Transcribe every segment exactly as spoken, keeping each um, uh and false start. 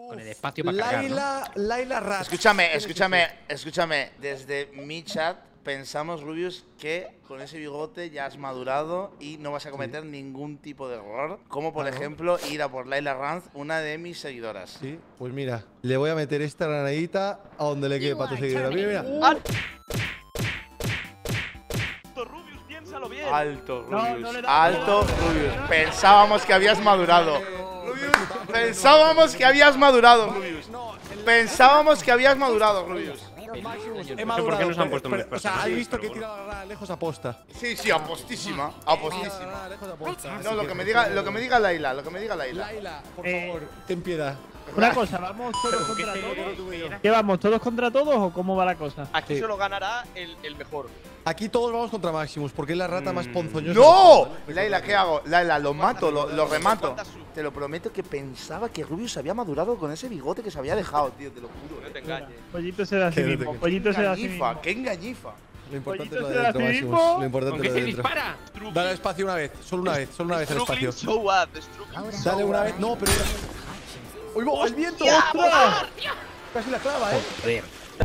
Con el espacio para cargar, Layla, ¿no? Layla Rat. Escúchame, escúchame, escúchame. Desde mi chat pensamos, Rubius, que con ese bigote ya has madurado y no vas a cometer sí. ningún tipo de error. Como por ah, ejemplo ¿no? ir a por Layla Ranz, una de mis seguidoras. Sí, pues mira, le voy a meter esta granadita a donde le quede para tu seguidora. Mira, mira. Alto, Rubius, piénsalo bien. Alto, Rubius. No, no le da, Alto, Rubius. Pensábamos que habías madurado. Rubius, pensábamos que habías madurado, Rubius. Pensábamos que habías madurado, Rubius. He madurado, ¿por qué nos han puesto pero, pero, o sea, ¿has visto que he tirado lejos aposta? Sí, sí, apostísima. Apostísima. No, lo que me diga, lo que me diga Layla, lo que me diga Layla. Layla, por favor, ten piedad. Una cosa, ¿vamos todos contra todos? ¿Qué vamos, todos contra todos o cómo va la cosa? Aquí sí. solo ganará el, el mejor. Aquí todos vamos contra Maximus, porque es la rata mm. más ponzoñosa. ¡No! Layla, ¿qué hago? Layla, lo mato, lo, lo remato. Te lo prometo que pensaba que Rubius había madurado con ese bigote que se había dejado, tío, te lo juro. No te engañes. Pollito se da a sí mismo, pollito se da a sí mismo. ¡Qué engañifa! Lo importante es lo de dentro, Maximus. Lo importante es lo de dentro. Dispara? Dale espacio una vez, solo una vez, solo una vez el espacio. Dale una vez, no, pero… ¡Uy, va! ¡El viento! ¡Ostras! Casi la clava, eh. Joder.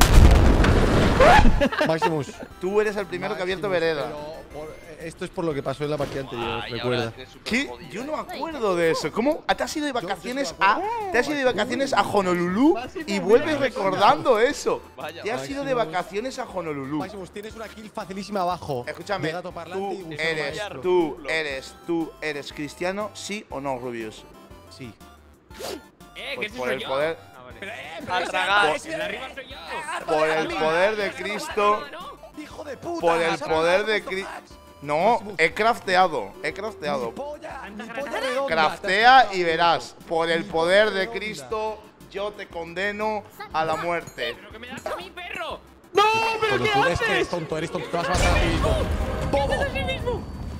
Maximus. Tú eres el primero Maximus, que ha abierto vereda. Por, esto es por lo que pasó en la partida anterior, ah, recuerda. ¿Qué? Yo no me acuerdo de eso. ¿Cómo? ¿Te has ido de vacaciones a te has ido de vacaciones a Honolulu y vuelves recordando eso? Te has ido de vacaciones a Honolulu. Maximus, tienes una kill facilísima abajo. Escúchame, tú eres, tú eres, tú eres cristiano, ¿sí o no, Rubius? Sí. Eh, pues que por el yo. poder Pero, eh, pero al tragar. Por, el de arriba soy yo. Por el poder de Cristo. Hijo de puta. Por el poder de Cristo. No, he crafteado, he crafteado. Craftea y verás. Por el poder de Cristo, yo te condeno a la muerte. Pero que me das a mi perro. No, pero ¿qué haces? Que eres tonto, eres tonto, te vas a matar a ti mismo. ¡Bobo!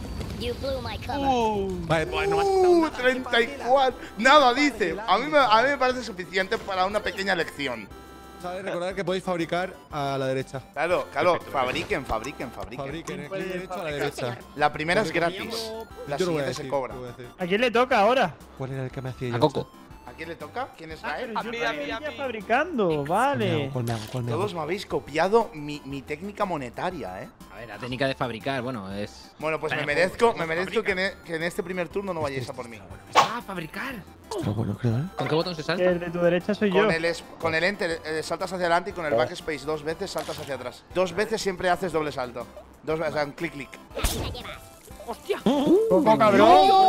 Uh, vale, bueno, uh, treinta y cuatro. Nada, dice. A mí, me, a mí me parece suficiente para una pequeña lección. ¿Sabes? Recordad que podéis fabricar a la derecha. Claro, claro. Perfecto, fabriquen, fabriquen, fabriquen. Fabriquen, el clic derecho a la derecha. La primera es gratis. La siguiente se cobra. ¿A quién le toca ahora? ¿Cuál era el que me hacía yo? A Coco. ¿A quién le toca? ¿Quién es ah, Rael? A mí, a mí, a mí. fabricando, vale. Todos me habéis copiado mi, mi técnica monetaria, ¿eh? A ver, la técnica de fabricar, bueno, es… Bueno, pues me merezco, me merezco que en, e, que en este primer turno no vayáis a por mí. ¡Ah, fabricar! Está bueno, creo, ¿eh? ¿Con qué botón se salta? El de tu derecha soy con yo. El es, con el enter eh, saltas hacia adelante y con el oh. backspace dos veces saltas hacia atrás. Dos veces siempre haces doble salto. Dos veces, o sea, un clic, clic. ¡Hostia! ¡Coco, cabrón!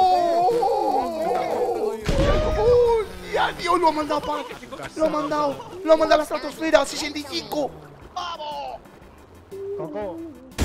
¡Ya, Dios! ¡Lo ha mandado, pa! ¡Lo ha mandado! ¡Lo ha mandado a la estratosfera! ¡sesenta y cinco! ¡Vamos! ¡Coco!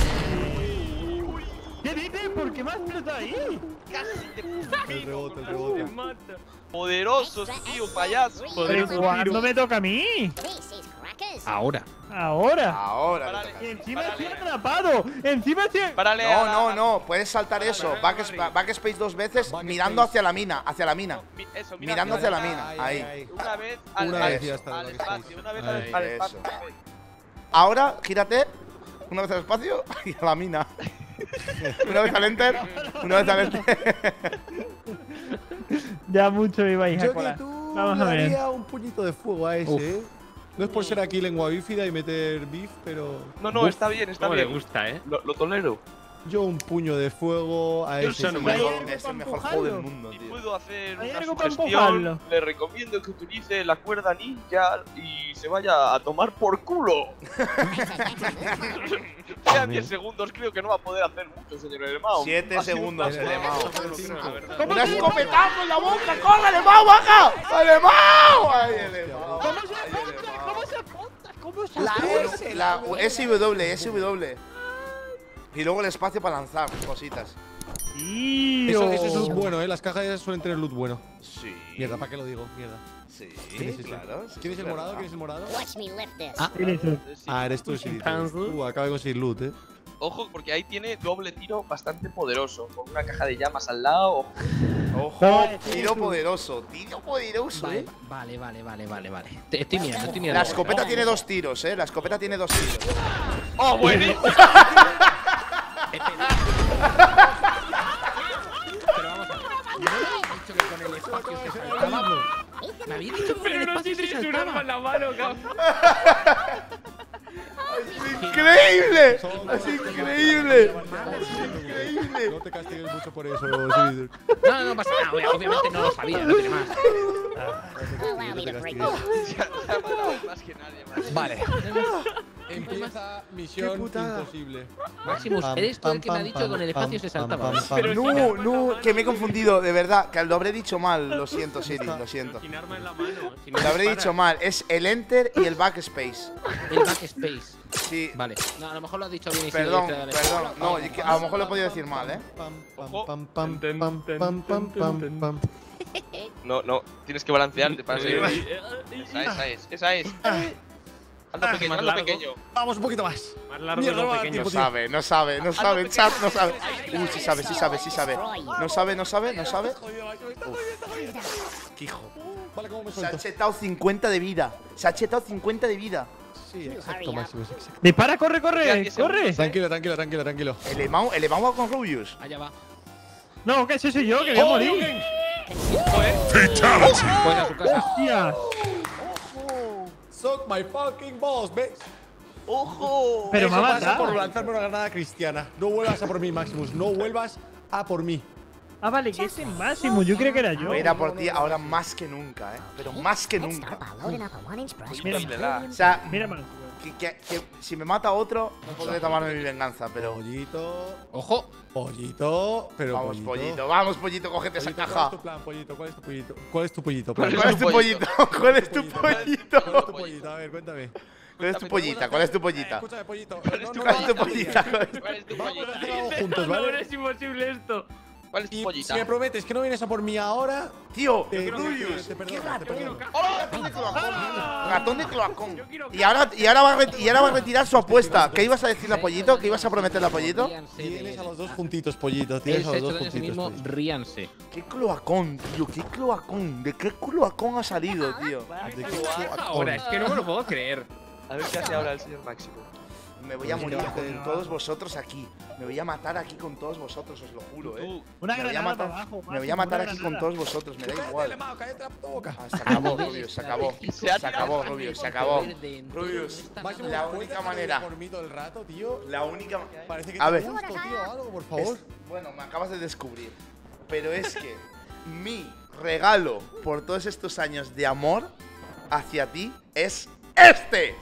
¿Qué dices? ¿Por qué más está ahí? Casi te El rebote, el rebote. Poderosos, tío, payaso. Pero ¿cuándo me toca a mí? Ahora. Ahora. Ahora. Párale, Y encima párale. estoy atrapado. Encima estoy… Párale No, a la- no, no. Puedes saltar eso. Backspace, backspace dos veces Backspace. mirando hacia la mina. Hacia la mina. Mi- Eso, mira, Mirando mira, hacia la mira. mina. Ahí, Ahí. ahí. Una vez al, Una al- vez ya está, al el espacio, backspace. una vez Ahí. al, al Eso. espacio. Ahora, gírate. Una vez al espacio y a la mina. Una vez al enter. Una vez al enter. Ya mucho me ibais a Yo que colar. tú Vamos a le ver. daría un puñito de fuego a ese, Uf. ¿eh? No es por ser aquí lengua bífida y meter beef, pero… No, no, está bien, está ¿Cómo le bien. gusta, eh? Lo, lo tolero. Yo un puño de fuego a Yo ese. solo sí. me- Es el mejor juego del mundo, Si tío. puedo hacer ¿Hay una algo para sugestión, empujarlo? le recomiendo que utilice la cuerda ninja y se vaya a tomar por culo. Quedan diez segundos, creo que no va a poder hacer mucho, señor Alemão. Siete Ha sido un segundos, placer. Alemão. ¿Cómo ¡Un se- escopetazo en la boca! ¡Corre, Alemão, baja! ¡Alemão! ¡Ay, Alemão! ¿Cómo se Ay, apunta? Alemão. ¿Cómo se apunta? ¿Cómo se La apunta? S, La S W, S W. Y luego el espacio para lanzar cositas. Tío. Eso, eso es loot bueno, ¿eh? Las cajas esas suelen tener loot bueno. Sí. Mierda, ¿para qué lo digo? Mierda. Sí, ¿Quién es ese? claro. sí, ¿Quién es sí, el morado? verdad. ¿Quién es el morado? Watch me lift this. Ah. ¿Quién es él? Sí. Ah, eres tú, sí. Panzu. Uh, acabo de conseguir loot, ¿eh? Ojo, porque ahí tiene doble tiro bastante poderoso. Con una caja de llamas al lado. Ojo, Vale, tiro tú. poderoso. Tiro poderoso, Vale, eh. vale, vale, vale, vale, vale. Te- Estoy mirando, estoy mirando. La escopeta tiene dos tiros, eh. La escopeta tiene dos tiros. ¡Oh, bueno! Pero vamos a ver. Yo no había dicho que con el espacio se saltaba. Me habéis dicho que con por el Pero no espacio y se tienes un arma en saltaba. la mano, cabrón. ¡Increíble! ¡Es increíble! Increíble. No te castigues mucho por eso, Silver. No, no, no pasa nada. Obvia- Obviamente no lo sabía, no tiene más. No te castigues. Ya ya ha matado más que nadie, más. Vale. Empieza misión imposible. Maximus, eres tú el que me ha dicho que con el espacio se saltaba. No, no, que me he confundido, de verdad, que lo habré dicho mal. Lo siento, Siri, lo siento. Sin arma en la mano. si no Lo habré disparas. dicho mal. Es el Enter y el Backspace. El backspace. Sí. Vale. No, a lo mejor lo has dicho bien y sí, Perdón, lo he dicho, perdón. vale. No, es que a lo mejor lo he podido decir mal, ¿eh? Ojo. Pam, pam, pam, pam, pam, pam, pam. No, no, tienes que balancearte para seguir. Eh, Esa, esa es, esa es. Ando pequeño, más ando largo. pequeño. Vamos un poquito más. Más largo Mierda, lo va, pequeño. No tiempo, sabe, no sabe, no sabe. El chat no sabe. Uy, sí sabe, sí sabe, sí sabe. No sabe, no sabe, no sabe. Qué hijo. Vale, ¿cómo me Se ha suelto? chetado cincuenta de vida. Se ha chetado cincuenta de vida. Sí, exacto, Máximo, exacto. Dispara, corre, Ya, corre, diez corre. Tranquilo, tranquilo, tranquilo, tranquilo. El Emau, el Emau va con Rubius. Allá va. No, que ese soy yo, que voy a morir. Pues a su casa. Hostia. Suck my fucking balls, bitch. ¡Ojo! Pero me Eso ha pasa por matado. lanzarme una granada cristiana. No vuelvas a por mí, Maximus. No vuelvas a por mí. Ah, vale, que ese es Máximo. Yo creo que era yo. Era por ti ahora más que nunca, ¿eh? Pero más que nunca. Increíble, la. O sea, Mira, Máximo. que, que- que si me mata otro, no podré tomarme mi venganza, pero… Pollito, Ojo. pollito, pero Vamos, pollito, vamos, pollito, cógete esa Pollito, ¿cuál caja. es tu plan, pollito? ¿Cuál es tu pollito? ¿Cuál es tu pollito? ¿Cuál ¿Cuál es tu pollito? ¿Cuál es tu ¿Cuál es pollito? tu pollito? A ver, cuéntame. ¿Cuál es tu pollita? ¿Cuál es tu pollita? Escúchame, pollito. ¿Cuál es No, tu no, ¿Cuál es tu no, pollita? ¿Cuál es tu- ¿Cuál es tu Vamos a pollita? hacer algo juntos, No, ¿vale? es imposible esto. ¿Cuál es tu Y pollita? si me prometes que no vienes a por mí ahora, Tío, te, te, Rubius, te qué perdono, te perdono. ratón de cloacón. Ratón de cloacón. Y ahora, y, ahora va a re- y ahora va a retirar su apuesta. ¿Qué ibas a decirle a Pollito? ¿Qué ibas a prometerle a Pollito? Ríanse Tienes a de- los dos juntitos, pollito. Él Tienes a se ha los hecho dos daño a sí juntitos. mismo, pollito. ríanse. ¿Qué cloacón, tío? ¿Qué cloacón? ¿De qué cloacón ha salido, tío? ¿De qué Ahora, es que no me lo puedo creer. A ver qué hace ahora el señor Máximo. Me voy a morir con todos vosotros aquí. Me voy a matar aquí con todos vosotros, os lo juro, eh. Tú, Una Me voy a granada matar, para abajo. me voy a Máximo, matar una aquí con granada. todos vosotros, me da Cállate, igual. Lemao, cállate la puta boca. Ah, se acabó, Rubius, se acabó. Se ha Se acabó, Rubius, se acabó. Rubius, Máximo, la ¿puedes única hacer manera. por mí todo el rato, tío? La única. Parece que A te ver. gusto, tío, algo, por Es- favor. bueno, me acabas de descubrir. Pero es que mi regalo por todos estos años de amor hacia ti es este.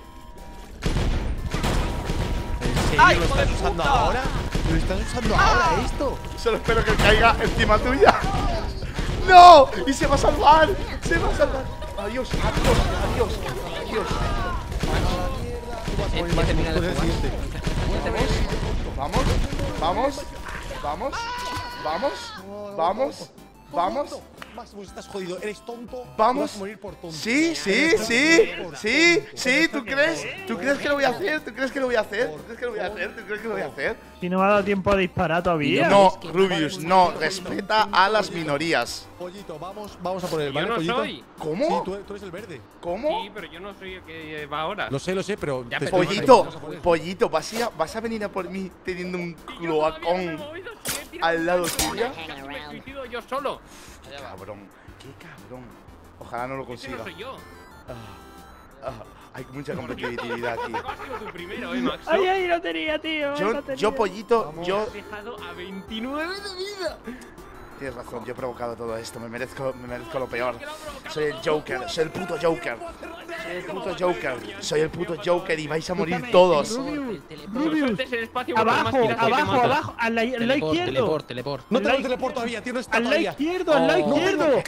¿Ay, lo estás usando ahora? ¿Lo estás usando ahora esto? Solo espero que caiga encima tuya. ¡No! ¡Y se va a salvar! ¡Se va a salvar! Adiós, adiós, adiós, adiós. Ya termina de Pues el jugar. siguiente. Vamos, vamos, vamos, vamos, vamos, vamos. Máximo, estás jodido. Eres tonto. Vamos. Vas a morir por tonto. Sí, sí, sí, sí, sí, ¿tú crees? ¿Tú crees que lo voy a hacer? ¿Tú crees que lo voy a hacer? ¿Tú crees que lo voy a hacer? ¿Tú crees que lo voy a hacer? Si no me ha dado tiempo a disparar todavía. No, Rubius, no, respeta a las minorías. Pollito, vamos, vamos a por él, Yo ¿vale, no pollito? soy. Sí, ¿Cómo? tú, tú eres el verde. ¿Cómo? Sí, pero yo no soy el que va ahora. Lo sé, lo sé, pero. Ya, te pero estoy Pollito, diciendo. pollito, ¿vas a, ¿vas a venir a por mí teniendo un cloacón al lado tuyo? Casi me suicido yo solo. Qué cabrón, qué cabrón. Ojalá no lo Ese consiga. no soy yo. Ah, hay mucha competitividad aquí. Ha sido tu primero, eh, Max. Ay, ay, lo tenía, tío. Yo, lo tenía. yo pollito, Vamos. yo… Has dejado a veintinueve de vida. Tienes razón, yo he provocado todo esto, me merezco, me merezco lo peor. Soy el Joker, soy el puto Joker. Soy el puto Joker, soy el puto Joker y vais a morir Escúchame, todos. Rubius, Pero Rubius. sueltes el espacio porque más Abajo, tiras que te abajo, mata. abajo. Al, la- al lado Teleport, izquierdo. teleport, teleport. No tengo Al el teleport todavía, tío, no está Al lado todavía. izquierdo, al lado Oh. izquierdo.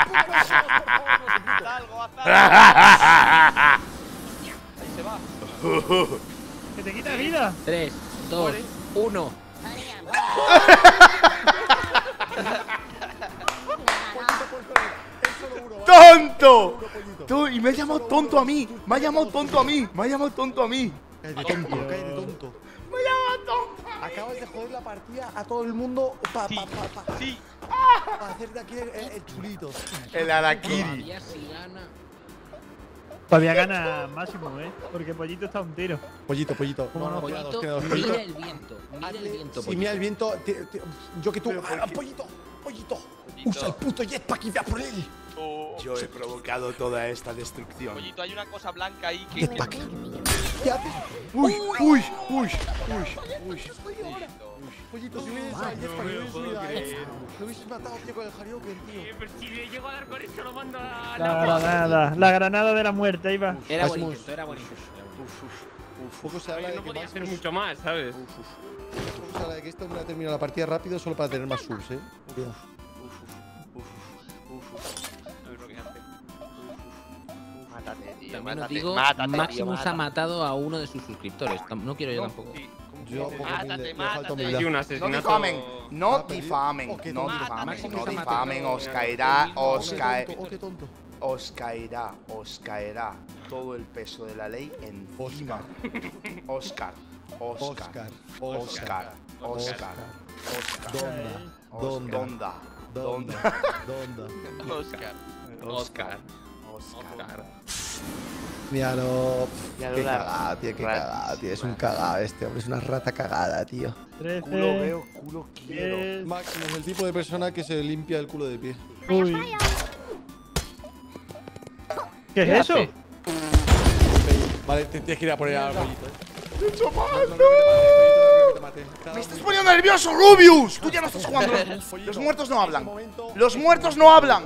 Ahí se va. Que te quita vida. tres, dos, uno. ¡Tonto! Tú, y me ha llamado tonto a mí, me ha llamado tonto a mí, me ha llamado tonto a mí. Cállate, tonto, cállate, tonto. Me ha llamado tonto. Acabas de joder la partida a todo el mundo para Sí, pa, pa, pa, sí. pa hacer de aquí el, el- el chulito. El Arakiri. Todavía si gana. Todavía gana Máximo, ¿eh? Porque Pollito está a un tiro. Pollito, pollito. No, no, queda dos, Pollito, queda dos. mira Pollito. el viento, mira el Hazle- viento, sí, mira el pollito. viento. te- te- yo que tú. Pero, ¿por Ah, qué? pollito, pollito. Pollito. Usa el puto jetpack y ve a por él. Oh. Yo he provocado toda esta destrucción. Pollito, hay una cosa blanca ahí que. ¿Qué haces? Uy, uy, uy, uy, uy. Pollito, si hubieses lo hubieses matado, tío, con el Harioken, tío. Pero si le llego a dar con esto, lo mando a La granada, la granada de la muerte, ahí va. Era Uf, bonito, esto era bonito. Uf, uf, uf. Poco se habla de No que podía más. hacer mucho más, ¿sabes? Uf, uf. Poco se habla de que esta una termina la partida rápido solo para tener más subs, eh. Uf. A ver lo que hace. Mátate, tío. También os Mátate, digo, mátate, tío, Maximus ha mátate. matado a uno de sus suscriptores. Tam- No quiero yo tampoco. Yo, poco Mátate, humilde, me mátate. falta Hay humildad. un No asesinato. difamen, no Ah, pero- difamen, oh, qué no tonto. difamen, Máximo no se ha difamen, matado. os caerá, Oh, os qué cae, tonto, oh, qué tonto. os caerá, os caerá todo el peso de la ley encima. Oscar, Oscar, Oscar, Oscar, Oscar, Oscar, Donda, Donda, Donda, Donda, Donda. Oscar. Oscar. Oscar. Mira, no. Ya Qué lo da- cagada, tío, qué ratísima. cagada, tío. Es un cagado este hombre, es una rata cagada, tío. trece. Culo veo, culo quiero. diez. Máximo es el tipo de persona que se limpia el culo de pie. Uy. ¿Qué es ¿Qué eso? hace? Vale, te tienes que ir a poner al pollito, eh. ¡Hecho mal! No, no, no, que te mate, no, ¡Me estás poniendo nervioso, Rubius! Tú ya no estás jugando. Los muertos no hablan. Los muertos no hablan.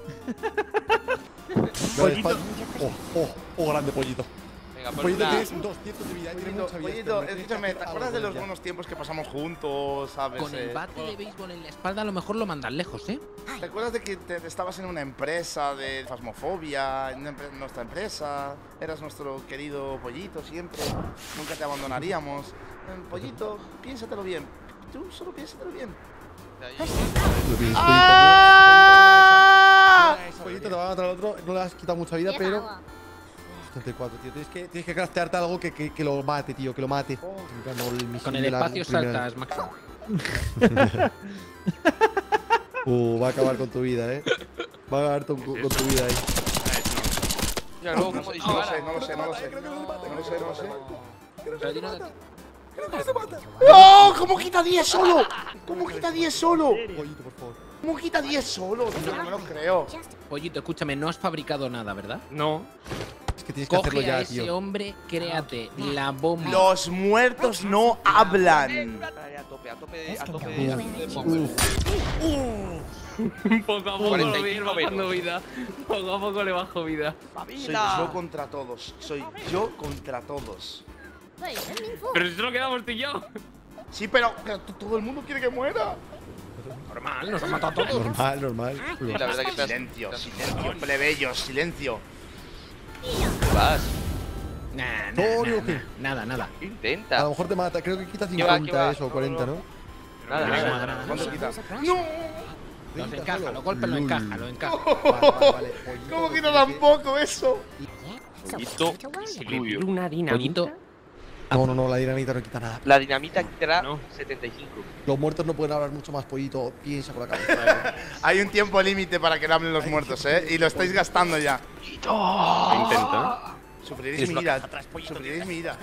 Pollito. Oh, oh, oh, grande pollito. Venga, pon Pollito, una. tienes doscientos de vida, tienes Pollito, mucha vida. Pollito, este hombre, tienes que escúchame, hacer ¿te algo acuerdas de con los ella. buenos tiempos que pasamos juntos, sabes? Con el eh? bate de béisbol en la espalda, a lo mejor lo mandan lejos, ¿eh? ¿Te acuerdas de que te- estabas en una empresa de fasmofobia, en una empre- nuestra empresa? Eras nuestro querido Pollito siempre, nunca te abandonaríamos. Eh, Pollito, piénsatelo bien. Tú solo piénsatelo bien. Lo piensas, ¡Ah! Pollito. Pollito, te va a matar al otro. No le has quitado mucha vida, pero. setenta y cuatro, tío. Tienes que, tienes que craftearte algo que, que, que lo mate, tío, que lo mate. No, el misil Con el de la espacio primera- saltas, Máximo. Uh, va a acabar con tu vida, eh. Va a acabar con, con tu vida ahí. Mira, luego cómo No lo dispara. sé, no lo sé, no lo sé. No lo sé, no lo sé. Pero di nada. ¡No! ¿Cómo quita diez solo? ¿Cómo quita diez solo? Pollito, por favor. ¿Cómo quita diez solo? Tío, no me lo creo. Pollito, escúchame, no has fabricado nada, ¿verdad? No. Es que tienes que hacerlo Coge ya, a ese tío. hombre, créate la bomba. Los muertos no hablan. A tope, a tope de. A tope de. a tope de power. Poco a poco cuarenta lo y voy a ir cinco bajando menos. vida. Poco a poco le bajo vida. Soy yo contra todos. Soy yo contra todos. Pero si solo quedamos tú y yo. Sí, pero, pero t- todo el mundo quiere que muera. Normal, nos han matado a todos. Normal, normal. La verdad que te has. Silencio, silencio, plebeyos, silencio. ¿Qué vas? Nah, nah, Torio, nah, ¿qué? nah, nada, nada. A lo Intenta. mejor te mata. Creo que quita ¿Qué va, qué cincuenta va? eso, o No, cuarenta, no, ¿no? Nada, Nada, nada. nada, ¿Cuánto nada. quita? Los treinta encaja, solo. los golpes lo Lul. encaja, lo encaja. Vale, vale, vale. Pollito, ¿Cómo lo quita tienes tan que- poco eso? Pollito. Rubio. Una dinamita. Pollito, No, no, no, la dinamita no quita nada. La dinamita quitará No. setenta y cinco. Los muertos no pueden hablar mucho más, pollito. Piensa con la cabeza. Hay un tiempo límite para que le hablen los muertos, ¿eh? Y lo estáis gastando ya. Lo intento. Sufriréis mi ira. Sufriréis mi ira.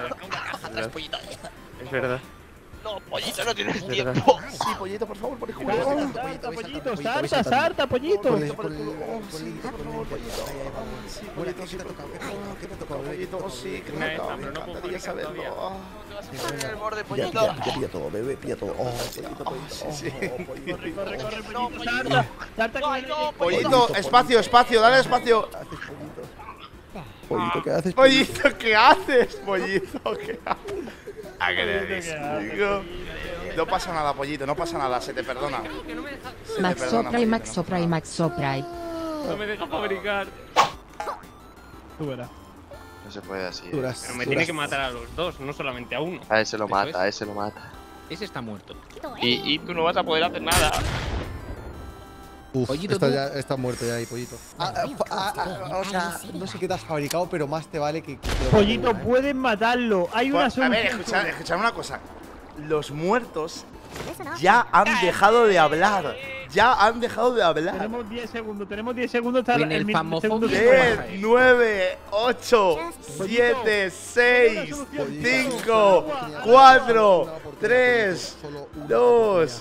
Es verdad. No, pollito, no tienes tiempo. Sí, pollito, por favor, por el culo. Sarta, sarta, pollito, sarta, sarta, pollito. Ponle, Por el ponle, culo. Oh, sí, ponle, por ponle, favor, ponle. pollito. Ahí, ahí, vamos. Sí, Ponle, pollito, ¿qué sí, te ha por tocado? ¿Qué te ha favor. tocado? ¿Qué te ha tocado, bebé? Pollito, oh, sí, que me Una ha esta, tocado. pero Me no puedo encantaría fabricar saberlo. todavía. Ah. Te vas a poner en el borde, Ya, pollito. ya, ya pilla todo, bebé, pilla todo. Oh, pollito, pollito. sí, sí. Oh, pollito. Corre, corre, corre, No, pollito, sarta. Sarta con el no, Pollito, espacio, espacio, dale espacio. ¿Qué haces, pollito? Pollito, ¿qué haces? Pollito, ¿qué haces? Pollito, ¿qué haces? ¿Qué haces? Digo, no pasa nada, pollito, no pasa nada, se te perdona. Que no me deja, Se te Max perdona, Sopra y pollito, Max no Sopra y pasa Max Sopra. no me deja fabricar. Tú verás. No se puede así. Duras, Pero me duras. tiene que matar a los dos, no solamente a uno. A ese lo Eso mata, es. a ese lo mata. ese está muerto. Y, y tú no vas a poder hacer nada. Uf, Pollito, está, tú. ya, está muerto ya ahí, pollito. Ah, ah, ah, ah, o sea, no sé qué te has fabricado, pero más te vale que. que te lo Pollito, maten, ¿eh? pueden matarlo. Hay una Pues, a ver, solución. escuchad, escuchad una cosa. Los muertos ya han dejado de hablar. Ya han dejado de hablar. Tenemos diez segundos, tenemos diez segundos hasta En el mi- famofobia. segundo Diez, tiempo. diez, nueve, ocho, siete, seis, cinco, cuatro, tres, dos,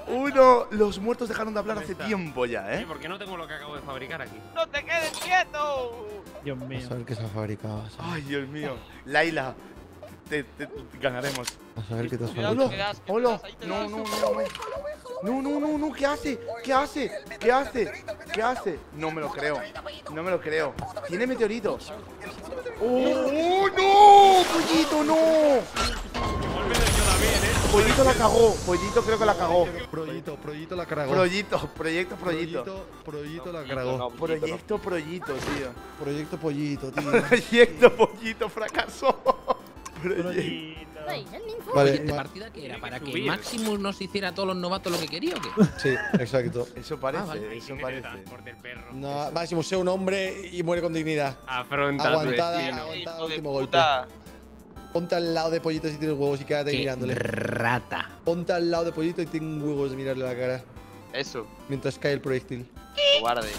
uno. Los muertos dejaron de hablar hace está? tiempo ya, Sí, ¿eh? porque no tengo lo que acabo de fabricar aquí. ¡No te quedes quieto! Dios mío. Vamos a ver qué se ha fabricado. Ay, Dios mío. Laila, te, te- te ganaremos. Vamos a ver qué te has Cuidado, fabricado. que te das, que te Hola. das, ahí te No, das. no, no, no. No, no, no, no. ¿Qué hace? ¿Qué hace? ¿Qué hace? ¿Qué hace? No me lo creo. No me lo creo. Tiene meteorito. ¡Oh, no! ¡Pollito, no! Igual me doy yo también, ¿eh? Pollito la cagó. Pollito creo que la cagó. Proyito, Proyito la cargó. Proyecto, proyecto, proyecto. Proyito, Proyito la No, cargó. no, Proyecto, proyecto, tío. Proyecto Pollito, tío. Proyecto, pollito, fracasó. Proyecto. Vale, Oye, ¿esta ma- partida que era? ¿Para que subir. Maximus nos hiciera a todos los novatos lo que quería o qué? sí, exacto. Eso parece, Ah, vale. eso Ahí parece. transporte el perro. No, Máximo, sé un hombre y muere con dignidad. Afronta tu Aguantada, destino. aguantada, Hijo de último golpe. puta. Ponte al lado de Pollito si tienes huevos y quédate ahí Qué mirándole. rata. Ponte al lado de Pollito y ten huevos de mirarle la cara Eso, mientras cae el proyectil. cobarde.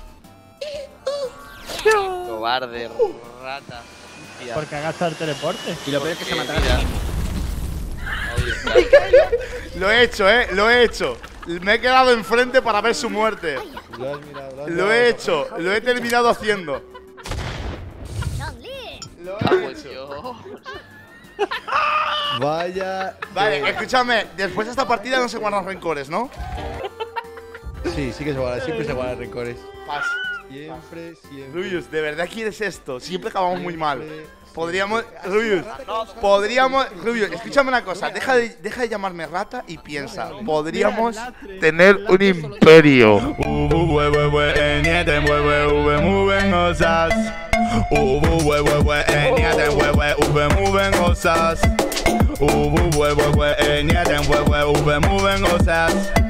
Cobarde, rata. Sucia. Porque ha gastado el teleporte. Y lo peor es que se Eh, matará. mira. Ahí está. Lo he hecho, eh, lo he hecho. Me he quedado enfrente para ver su muerte. Lo has mirado, lo has Lo mirado. he hecho, lo he terminado haciendo. Lo Ah, he pues hecho. yo. Vaya. Vale, eh, escúchame, después de esta partida no se guardan rencores, ¿no? Sí, sí que se guarda, siempre se guardan rencores. Paz. Siempre, siempre. Rubius, ¿de verdad quieres esto? Siempre acabamos muy mal. Siempre, Podríamos, siempre. Rubius, No, podríamos, Rubius, escúchame una cosa, deja de, deja de llamarme rata y piensa, podríamos tener un imperio. Ubu, we, we, we, eh, nya, dem, we, we, ube, moving, osas.